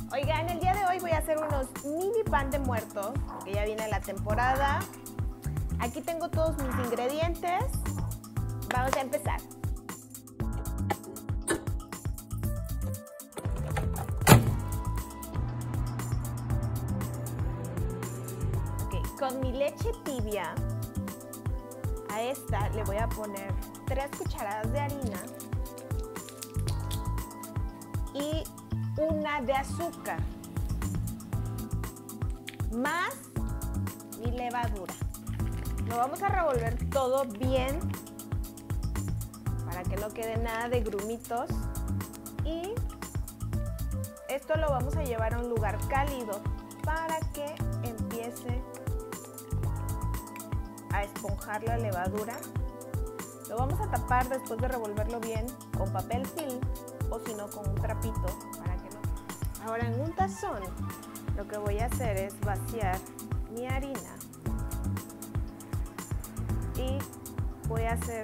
Oigan, el día de hoy voy a hacer unos mini pan de muerto, porque ya viene la temporada. Aquí tengo todos mis ingredientes. Vamos a empezar. Ok, con mi leche tibia, a esta le voy a poner 3 cucharadas de harina y 1 de azúcar, más mi levadura. Lo vamos a revolver todo bien para que no quede nada de grumitos, y esto lo vamos a llevar a un lugar cálido para que empiece a esponjar la levadura. Lo vamos a tapar después de revolverlo bien con papel film, o si no con un trapito para que no. Ahora en un tazón lo que voy a hacer es vaciar mi harina y voy a hacer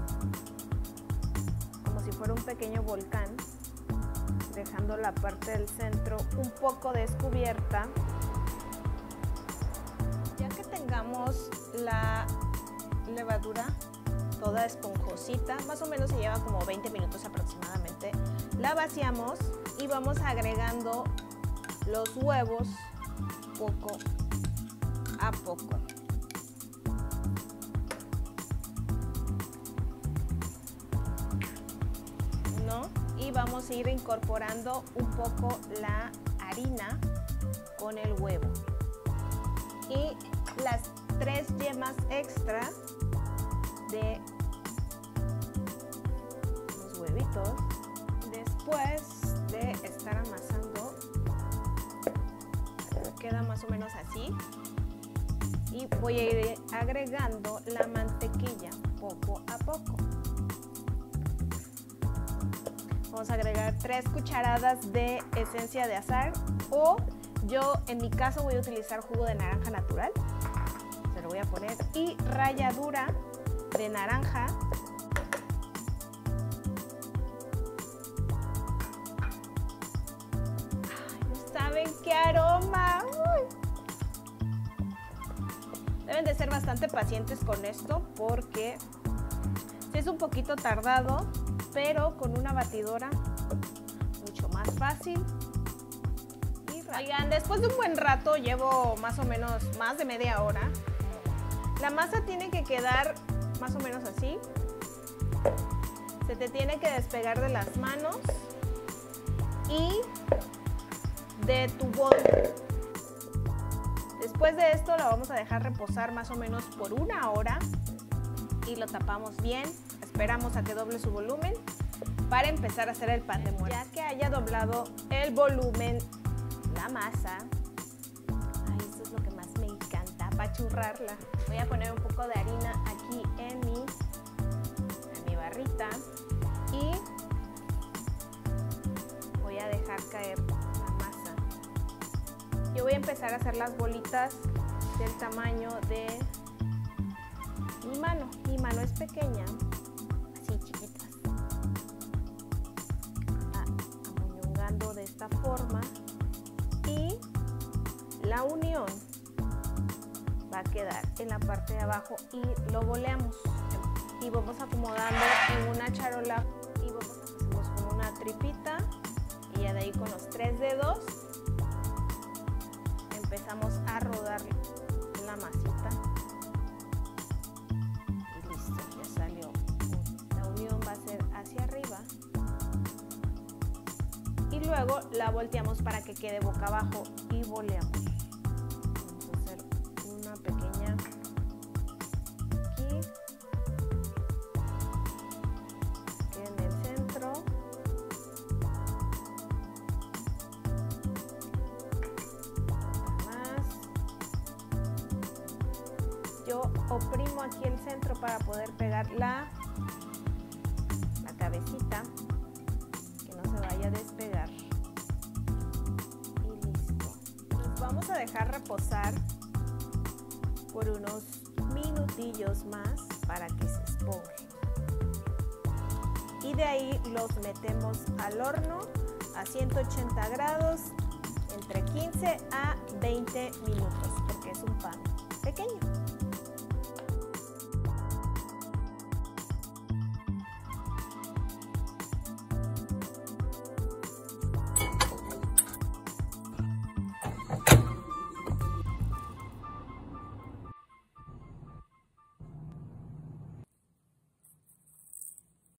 como si fuera un pequeño volcán, dejando la parte del centro un poco descubierta. Ya que tengamos la levadura toda esponjosita, más o menos se lleva como 20 minutos aproximadamente, la vaciamos y vamos agregando los huevos poco a poco. Y vamos a ir incorporando un poco la harina con el huevo y las 3 yemas extra de los huevitos. Después de estar amasando, queda más o menos así, y voy a ir agregando la mantequilla poco a poco. Vamos a agregar 3 cucharadas de esencia de azahar, o yo en mi caso voy a utilizar jugo de naranja natural, se lo voy a poner, y ralladura de naranja. Ay, ¿no saben qué aroma? Uy. Deben de ser bastante pacientes con esto porque sí es un poquito tardado, pero con una batidora mucho más fácil y rápido. Oigan, después de un buen rato, llevo más o menos más de media hora, la masa tiene que quedar más o menos así. Se te tiene que despegar de las manos y de tu bol. Después de esto lo vamos a dejar reposar más o menos por 1 hora y lo tapamos bien. Esperamos a que doble su volumen para empezar a hacer el pan de muerto. Ya que haya doblado el volumen, la masa, ay, esto es lo que más me encanta, apachurrarla. Voy a poner un poco de harina aquí en mi barrita y voy a dejar caer la masa. Yo voy a empezar a hacer las bolitas del tamaño de mi mano. Mi mano es pequeña, así chiquitas. Amoñongando de esta forma, y la unión va a quedar en la parte de abajo y lo boleamos. Y vamos acomodando en una charola y hacemos como una tripita, y ya de ahí con los 3 dedos empezamos a rodar la masita. Y luego la volteamos para que quede boca abajo y boleamos. Vamos a hacer una pequeña aquí, en el centro. Más. Yo oprimo aquí el centro para poder pegar la cabecita, que no se vaya a despegar, y listo. Nos vamos a dejar reposar por unos minutillos más para que se esponje, y de ahí los metemos al horno a 180 grados entre 15 a 20 minutos.